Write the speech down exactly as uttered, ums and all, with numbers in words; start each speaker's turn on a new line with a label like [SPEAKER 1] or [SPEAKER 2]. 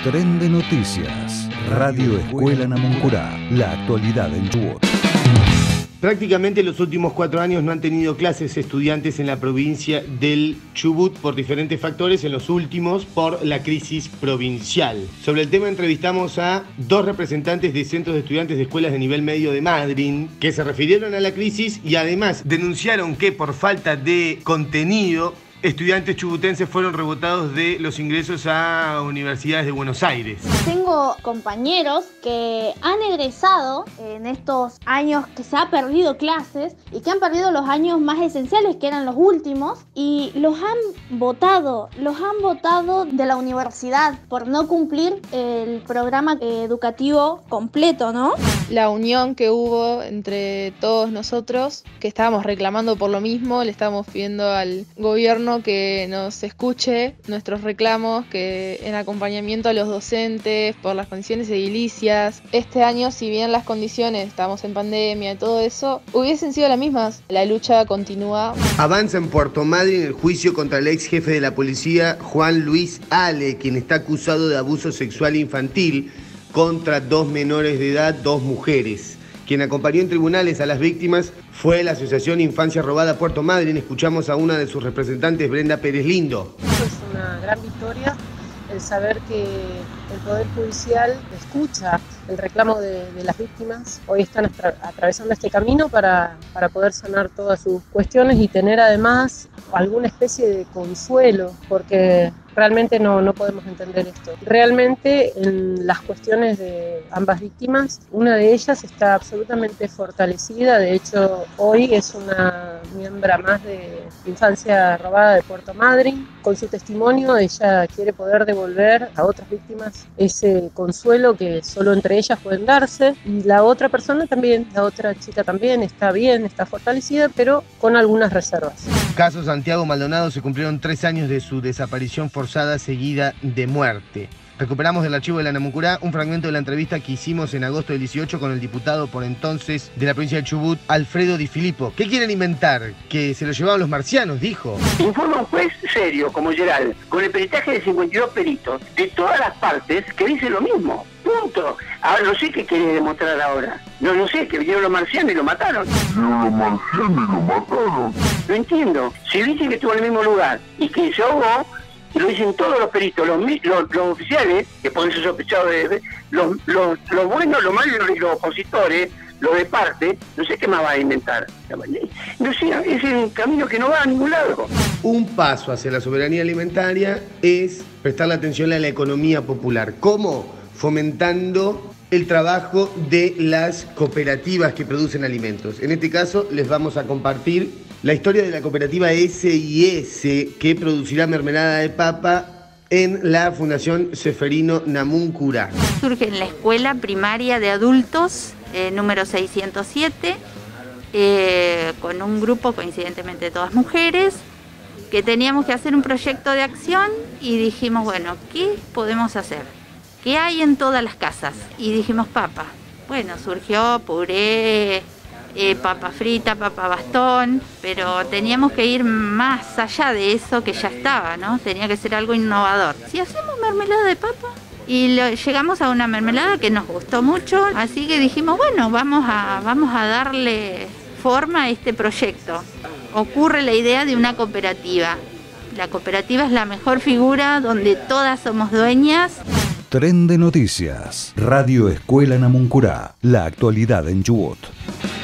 [SPEAKER 1] Tren de Noticias, Radio Escuela Namuncurá, la actualidad en Chubut.
[SPEAKER 2] Prácticamente los últimos cuatro años no han tenido clases estudiantes en la provincia del Chubut por diferentes factores, en los últimos por la crisis provincial. Sobre el tema entrevistamos a dos representantes de centros de estudiantes de escuelas de nivel medio de Madryn que se refirieron a la crisis y además denunciaron que por falta de contenido estudiantes chubutenses fueron rebotados de los ingresos a universidades de Buenos Aires.
[SPEAKER 3] Tengo compañeros que han egresado en estos años que se ha perdido clases y que han perdido los años más esenciales, que eran los últimos, y los han votado, los han votado de la universidad por no cumplir el programa educativo completo, ¿no?
[SPEAKER 4] La unión que hubo entre todos nosotros, que estábamos reclamando por lo mismo, le estábamos pidiendo al gobierno que nos escuche nuestros reclamos, que en acompañamiento a los docentes por las condiciones edilicias. Este año, si bien las condiciones, estamos en pandemia y todo eso, hubiesen sido las mismas. La lucha continúa.
[SPEAKER 2] Avanza en Puerto Madryn el juicio contra el ex jefe de la policía, Juan Luis Ale, quien está acusado de abuso sexual infantil contra dos menores de edad, dos mujeres. Quien acompañó en tribunales a las víctimas fue la Asociación Infancia Robada Puerto Madryn. Escuchamos a una de sus representantes, Brenda Pérez Lindo.
[SPEAKER 5] Es una gran victoria el saber que el Poder Judicial escucha el reclamo de, de las víctimas. Hoy están atra- atravesando este camino para, para poder sanar todas sus cuestiones y tener además alguna especie de consuelo, porque realmente no, no podemos entender esto. Realmente en las cuestiones de ambas víctimas, una de ellas está absolutamente fortalecida. De hecho, hoy es una miembro más de Infancia Robada de Puerto Madryn. Con su testimonio, ella quiere poder devolver a otras víctimas ese consuelo que solo entre ellas pueden darse. Y la otra persona también, la otra chica también está bien, está fortalecida, pero con algunas reservas.
[SPEAKER 2] Caso Santiago Maldonado, se cumplieron tres años de su desaparición forzada seguida de muerte. Recuperamos del archivo de la Namuncurá un fragmento de la entrevista que hicimos en agosto del dieciocho con el diputado por entonces de la provincia de Chubut, Alfredo Di Filippo. ¿Qué quieren inventar? Que se lo llevaban los marcianos, dijo.
[SPEAKER 6] Informa un juez serio como Geral, con el peritaje de cincuenta y dos peritos, de todas las partes, que dice lo mismo. Punto. Ahora no sé qué quiere demostrar ahora. No, no sé, que vinieron los marcianos y lo mataron.
[SPEAKER 7] Vinieron los marcianos y lo mataron.
[SPEAKER 6] No entiendo. Si dicen que estuvo en el mismo lugar y que se ahogó, lo dicen todos los peritos, los, los, los oficiales, que pueden ser sospechados de, de los, los, los buenos, los malos y los opositores, los de parte, no sé qué más va a inventar. No sé, es un camino que no va a ningún lado.
[SPEAKER 2] Un paso hacia la soberanía alimentaria es prestarle atención a la economía popular. ¿Cómo? Fomentando el trabajo de las cooperativas que producen alimentos. En este caso les vamos a compartir la historia de la cooperativa S I S, que producirá mermelada de papa en la Fundación Ceferino Namuncurá.
[SPEAKER 8] Surge en la escuela primaria de adultos, eh, número seiscientos siete, eh, con un grupo coincidentemente de todas mujeres, que teníamos que hacer un proyecto de acción y dijimos, bueno, ¿qué podemos hacer? ¿Qué hay en todas las casas? Y dijimos papa. Bueno, surgió puré, eh, papa frita, papa bastón, pero teníamos que ir más allá de eso que ya estaba, ¿no? Tenía que ser algo innovador. Si hacemos mermelada de papa, y lo, llegamos a una mermelada que nos gustó mucho, así que dijimos, bueno, vamos a, vamos a darle forma a este proyecto. Ocurre la idea de una cooperativa. La cooperativa es la mejor figura donde todas somos dueñas.
[SPEAKER 1] Tren de Noticias, Radio Escuela Namuncurá, la actualidad en Chubut.